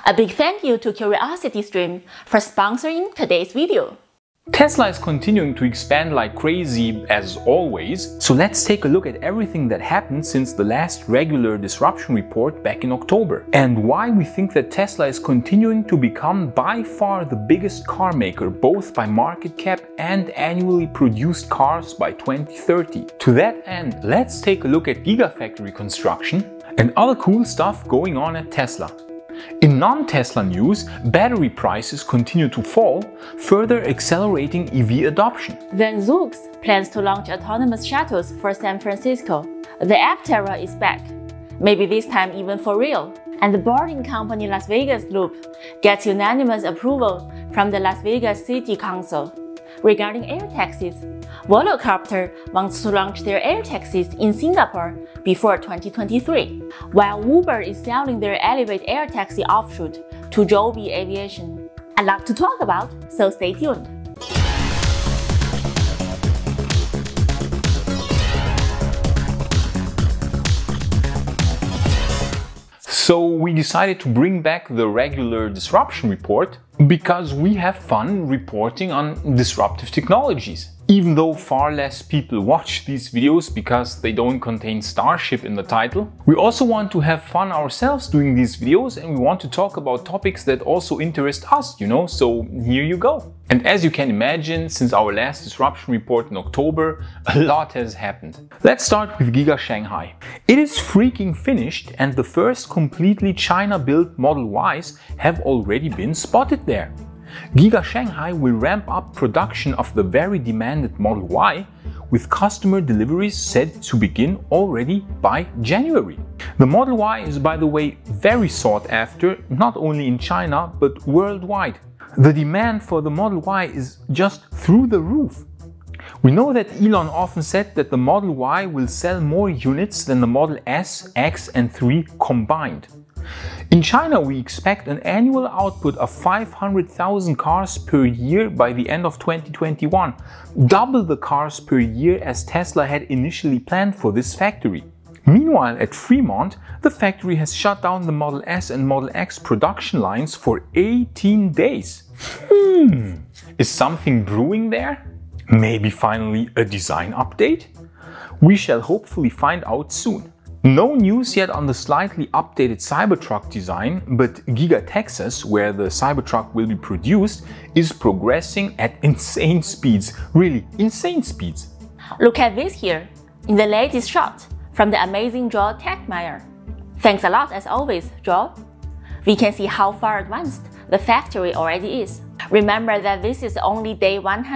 A big thank you to Curiosity Stream for sponsoring today's video. Tesla is continuing to expand like crazy as always, so let's take a look at everything that happened since the last regular disruption report back in October, and why we think that Tesla is continuing to become by far the biggest car maker both by market cap and annually produced cars by 2030. To that end, let's take a look at Gigafactory construction and other cool stuff going on at Tesla. In non-Tesla news, battery prices continue to fall, further accelerating EV adoption. Then Zoox plans to launch autonomous shuttles for San Francisco. The Aptera is back, maybe this time even for real. And the boarding company Las Vegas Loop gets unanimous approval from the Las Vegas City Council. Regarding air taxis, Volocopter wants to launch their air taxis in Singapore before 2023, while Uber is selling their Elevate air taxi offshoot to Joby Aviation. A lot to talk about, so stay tuned. So we decided to bring back the regular disruption report because we have fun reporting on disruptive technologies. Even though far less people watch these videos because they don't contain Starship in the title, we also want to have fun ourselves doing these videos, and we want to talk about topics that also interest us, so here you go. And as you can imagine, since our last disruption report in October, a lot has happened. Let's start with Giga Shanghai. It is freaking finished, and the first completely China-built Model Ys have already been spotted there. Giga Shanghai will ramp up production of the very demanded Model Y, with customer deliveries set to begin already by January. The Model Y is, by the way, very sought after, not only in China but worldwide. The demand for the Model Y is just through the roof. We know that Elon often said that the Model Y will sell more units than the Model S, X and 3 combined. In China, we expect an annual output of 500,000 cars per year by the end of 2021, double the cars per year as Tesla had initially planned for this factory. Meanwhile, at Fremont, the factory has shut down the Model S and Model X production lines for 18 days. Is something brewing there? Maybe finally a design update? We shall hopefully find out soon. No news yet on the slightly updated Cybertruck design, but Giga Texas, where the Cybertruck will be produced, is progressing at insane speeds. Really insane speeds. Look at this here, in the latest shot from the amazing Joel Techmeyer. Thanks a lot as always, Joel. We can see how far advanced the factory already is. Remember that this is only day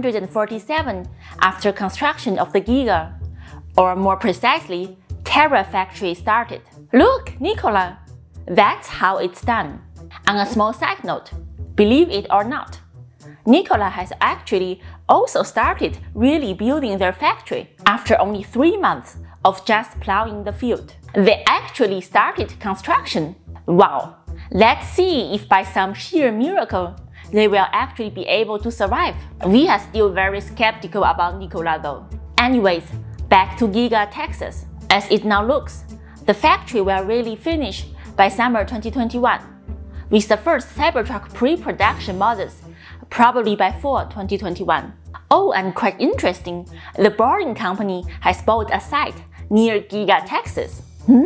147 after construction of the Giga, or more precisely, Tera factory started. Look, Nicola! That's how it's done. On a small side note, believe it or not, Nicola has actually also started really building their factory after only 3 months of just plowing the field. They actually started construction. Wow! Let's see if by some sheer miracle they will actually be able to survive. We are still very skeptical about Nicola though. Anyways, back to Giga Texas. As it now looks, the factory will really finish by summer 2021, with the first Cybertruck pre-production models probably by fall 2021. Oh, and quite interesting, the boarding company has bought a site near Giga Texas.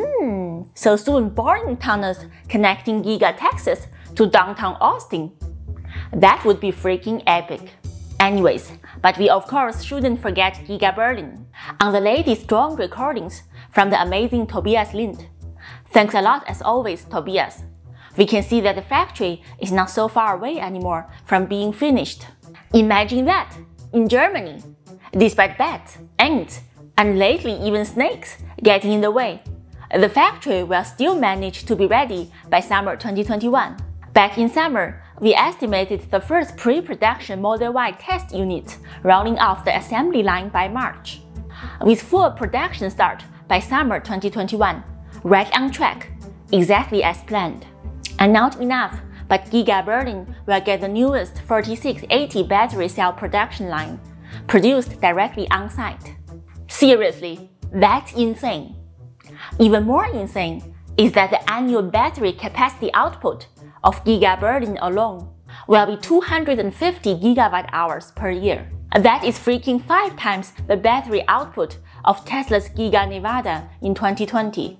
So soon boarding tunnels connecting Giga Texas to downtown Austin. That would be freaking epic. Anyways, but we of course shouldn't forget Giga Berlin. On the latest drone recordings from the amazing Tobias Lind. Thanks a lot as always, Tobias. We can see that the factory is not so far away anymore from being finished. Imagine that, in Germany. Despite bats, ants, and lately even snakes getting in the way, the factory will still manage to be ready by summer 2021. Back in summer, we estimated the first pre-production Model Y test units rolling off the assembly line by March, with full production start by summer 2021, right on track, exactly as planned. And not enough, but Giga Berlin will get the newest 4680 battery cell production line, produced directly on site. Seriously, that's insane. Even more insane is that the annual battery capacity output of Giga Berlin alone will be 250 gigawatt hours per year. That is freaking 5 times the battery output of Tesla's Giga Nevada in 2020.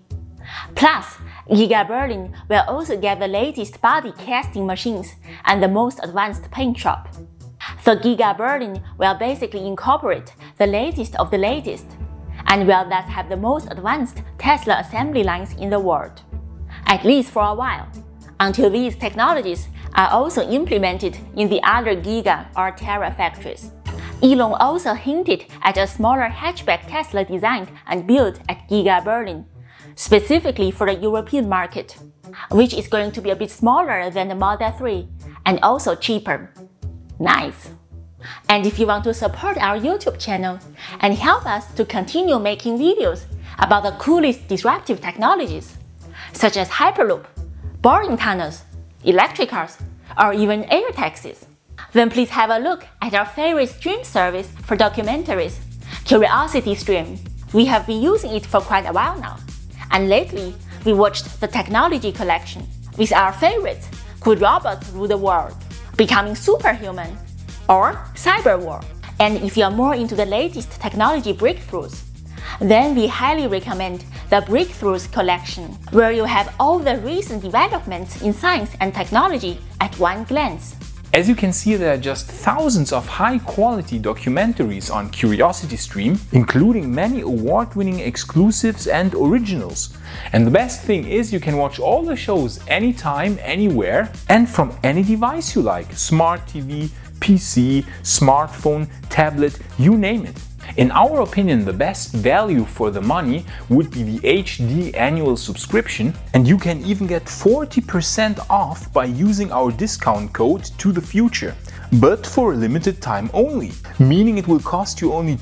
Plus, Giga Berlin will also get the latest body casting machines and the most advanced paint shop. So Giga Berlin will basically incorporate the latest of the latest, and will thus have the most advanced Tesla assembly lines in the world. At least for a while, until these technologies are also implemented in the other Giga or Tera factories. Elon also hinted at a smaller hatchback Tesla designed and built at Giga Berlin, specifically for the European market, which is going to be a bit smaller than the Model 3 and also cheaper. Nice! And if you want to support our YouTube channel and help us to continue making videos about the coolest disruptive technologies, such as Hyperloop, boring tunnels, electric cars, or even air taxis, then please have a look at our favorite stream service for documentaries, Curiosity Stream. We have been using it for quite a while now, and lately we watched the Technology Collection with our favorites: Could Robots Rule the World, Becoming Superhuman, or Cyber War. And if you are more into the latest technology breakthroughs, then we highly recommend the Breakthroughs collection, where you have all the recent developments in science and technology at one glance. As you can see, there are just thousands of high-quality documentaries on Curiosity Stream, including many award-winning exclusives and originals. And the best thing is you can watch all the shows anytime, anywhere, and from any device you like: smart TV, PC, smartphone, tablet, you name it. In our opinion, the best value for the money would be the HD annual subscription, and you can even get 40% off by using our discount code to the future, but for a limited time only, meaning it will cost you only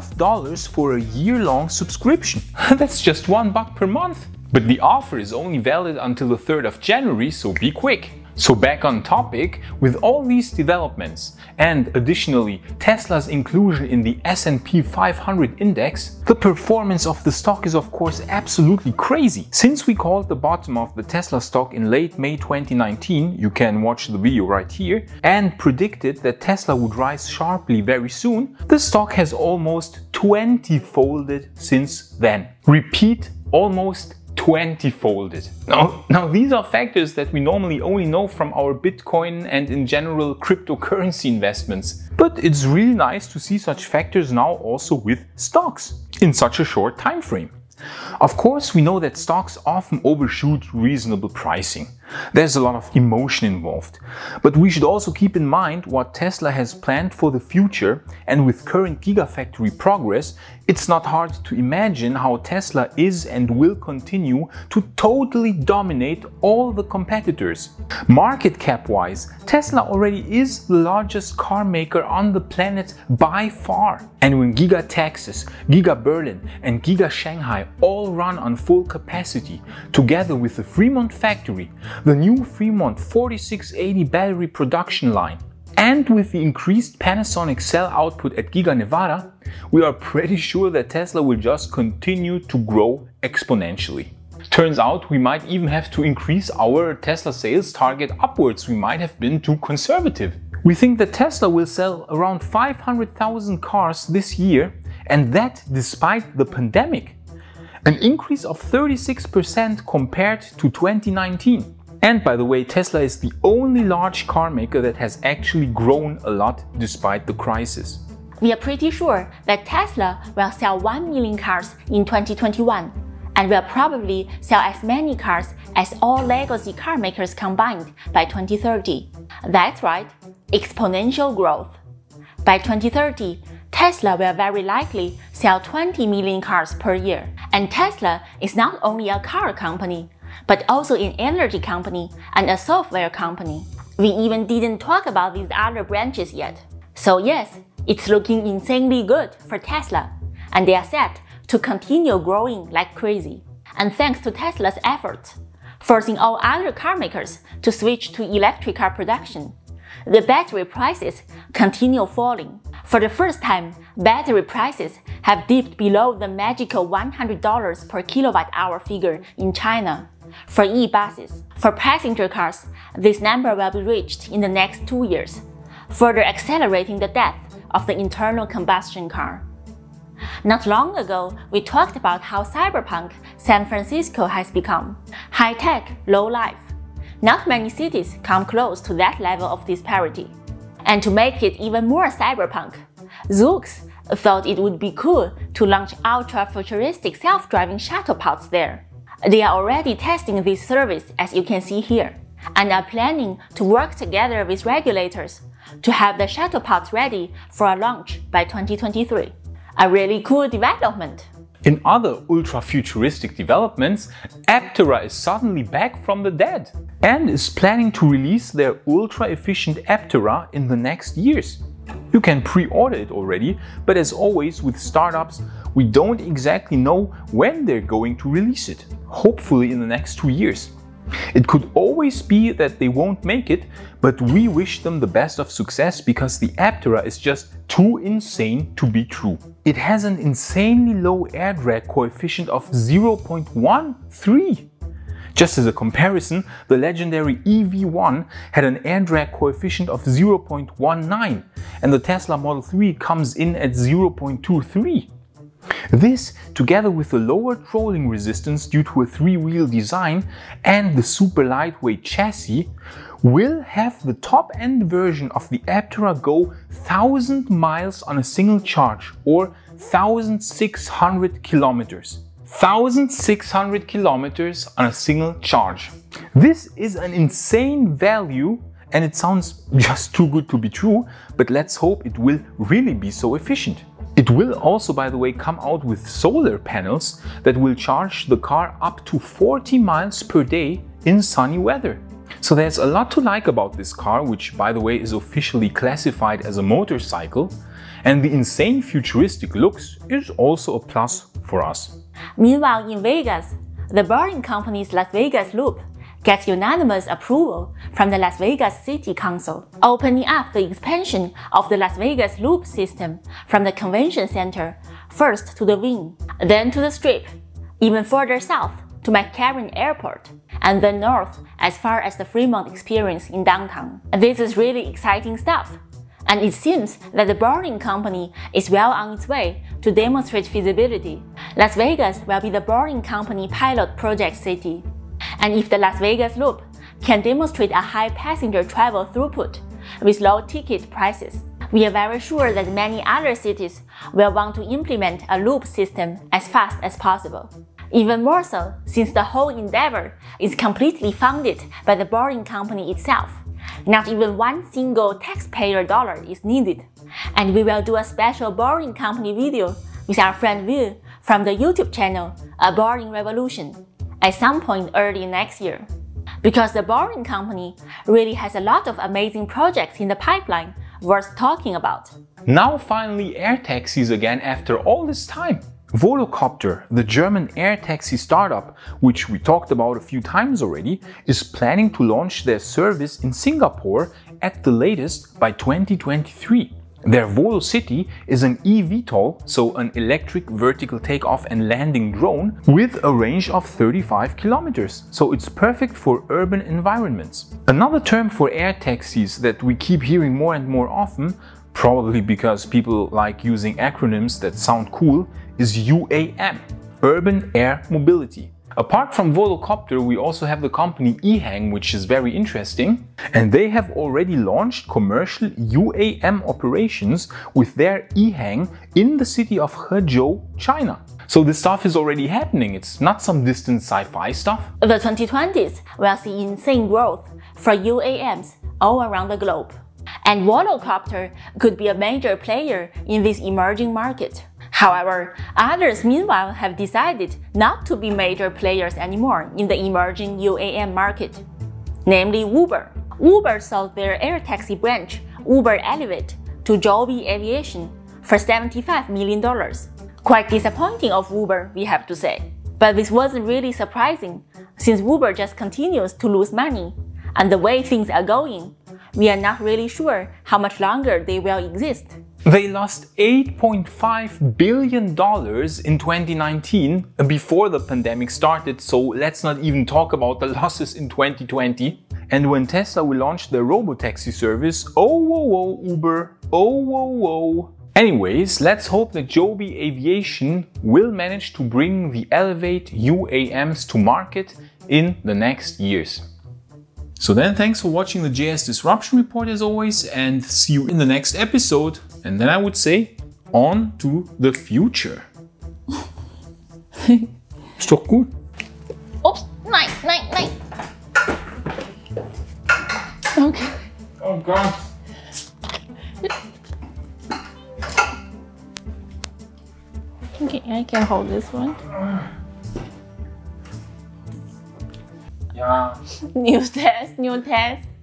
$12 for a year-long subscription. That's just $1 per month. But the offer is only valid until the 3rd of January, so be quick. So back on topic, with all these developments and additionally Tesla's inclusion in the S&P 500 index, the performance of the stock is of course absolutely crazy. Since we called the bottom of the Tesla stock in late May 2019, you can watch the video right here, and predicted that Tesla would rise sharply very soon, the stock has almost 20-folded since then. Repeat, almost 20-folded. Now these are factors that we normally only know from our Bitcoin and in general cryptocurrency investments. But it's really nice to see such factors now also with stocks in such a short time frame. Of course, we know that stocks often overshoot reasonable pricing. There's a lot of emotion involved. But we should also keep in mind what Tesla has planned for the future, and with current Gigafactory progress, it's not hard to imagine how Tesla is and will continue to totally dominate all the competitors. Market cap-wise, Tesla already is the largest car maker on the planet by far. And when Giga Texas, Giga Berlin and Giga Shanghai all run on full capacity, together with the Fremont factory, the new Fremont 4680 battery production line, and with the increased Panasonic cell output at Giga Nevada, we are pretty sure that Tesla will just continue to grow exponentially. Turns out we might even have to increase our Tesla sales target upwards. We might have been too conservative. We think that Tesla will sell around 500,000 cars this year, and that despite the pandemic. An increase of 36% compared to 2019. And by the way, Tesla is the only large car maker that has actually grown a lot despite the crisis. We are pretty sure that Tesla will sell 1 million cars in 2021 and will probably sell as many cars as all legacy car makers combined by 2030. That's right, exponential growth. By 2030, Tesla will very likely sell 20 million cars per year. And Tesla is not only a car company, but also an energy company and a software company. We even didn't talk about these other branches yet. So yes, it's looking insanely good for Tesla, and they are set to continue growing like crazy. And thanks to Tesla's efforts, forcing all other car makers to switch to electric car production, the battery prices continue falling. For the first time, battery prices have dipped below the magical $100 per kilowatt-hour figure in China, for e-buses. For passenger cars, this number will be reached in the next 2 years, further accelerating the death of the internal combustion car. Not long ago, we talked about how cyberpunk San Francisco has become. High-tech, low-life. Not many cities come close to that level of disparity. And to make it even more cyberpunk, Zoox thought it would be cool to launch ultra-futuristic self-driving shuttle pods there. They are already testing this service, as you can see here, and are planning to work together with regulators to have the shuttle pods ready for a launch by 2023. A really cool development. In other ultra-futuristic developments, Aptera is suddenly back from the dead and is planning to release their ultra-efficient Aptera in the next years. You can pre-order it already, but as always with startups, we don't exactly know when they're going to release it. Hopefully in the next 2 years. It could always be that they won't make it, but we wish them the best of success because the Aptera is just too insane to be true. It has an insanely low air drag coefficient of 0.13. Just as a comparison, the legendary EV1 had an air drag coefficient of 0.19 and the Tesla Model 3 comes in at 0.23. This, together with the lower trolling resistance due to a 3-wheel design and the super lightweight chassis, will have the top-end version of the Aptera go 1,000 miles on a single charge, or 1,600 kilometers. 1,600 kilometers on a single charge. This is an insane value and it sounds just too good to be true, but let's hope it will really be so efficient. It will also, by the way, come out with solar panels that will charge the car up to 40 miles per day in sunny weather. So there's a lot to like about this car, which by the way is officially classified as a motorcycle, and the insane futuristic looks is also a plus for us. Meanwhile, in Vegas, the Berlin company's Las Vegas Loop gets unanimous approval from the Las Vegas City Council, opening up the expansion of the Las Vegas Loop system from the convention center first to the Wing, then to the Strip, even further south to McCarran Airport, and then north as far as the Fremont Experience in downtown. This is really exciting stuff, and it seems that the Berlin company is well on its way to demonstrate feasibility. Las Vegas will be the Berlin company pilot project city. And if the Las Vegas Loop can demonstrate a high passenger travel throughput with low ticket prices, we are very sure that many other cities will want to implement a loop system as fast as possible. Even more so, since the whole endeavor is completely funded by the Berlin company itself. Not even one single taxpayer dollar is needed. And we will do a special Berlin company video with our friend Will from the YouTube channel A Berlin Revolution at some point early next year. Because the Berlin company really has a lot of amazing projects in the pipeline worth talking about. Now finally air taxis again after all this time. Volocopter, the German air taxi startup, which we talked about a few times already, is planning to launch their service in Singapore at the latest by 2023. Their Volocity is an eVTOL, so an electric vertical takeoff and landing drone with a range of 35 kilometers, so it's perfect for urban environments. Another term for air taxis that we keep hearing more and more often, probably because people like using acronyms that sound cool, is UAM, Urban Air Mobility. Apart from Volocopter, we also have the company eHang, which is very interesting, and they have already launched commercial UAM operations with their eHang in the city of Hezhou, China. So this stuff is already happening, it's not some distant sci-fi stuff. The 2020s will see insane growth for UAMs all around the globe. And Volocopter could be a major player in this emerging market. However, others meanwhile have decided not to be major players anymore in the emerging UAM market, namely Uber. Uber sold their air taxi branch, Uber Elevate, to Joby Aviation for $75 million. Quite disappointing of Uber, we have to say. But this wasn't really surprising, since Uber just continues to lose money, and the way things are going, we are not really sure how much longer they will exist. They lost $8.5 billion in 2019 before the pandemic started, so let's not even talk about the losses in 2020. And when Tesla will launch their robotaxi service, oh whoa whoa Uber, oh whoa whoa. Anyways, let's hope that Joby Aviation will manage to bring the Elevate UAMs to market in the next years. So then, thanks for watching the JS Disruption Report as always, and see you in the next episode. And then I would say, on to the future. Ist doch gut. Oops, nein. Okay. Oh God. Okay, I can hold this one. Yeah. New test.